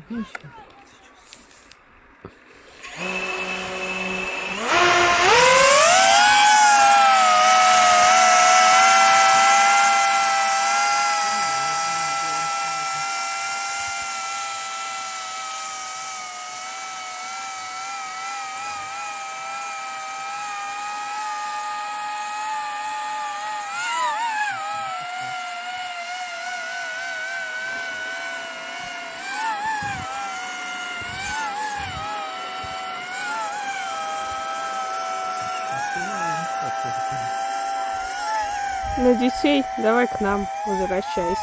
На детей давай к нам возвращайся.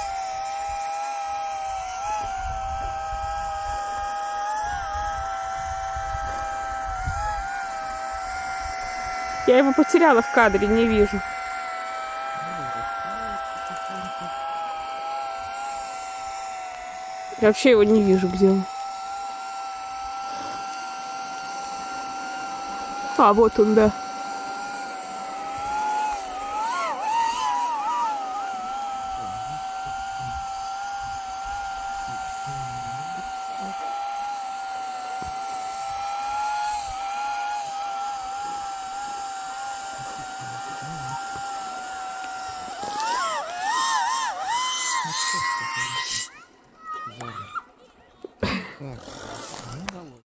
Я его потеряла в кадре, не вижу. Я вообще его не вижу, где он. А, вот он, да.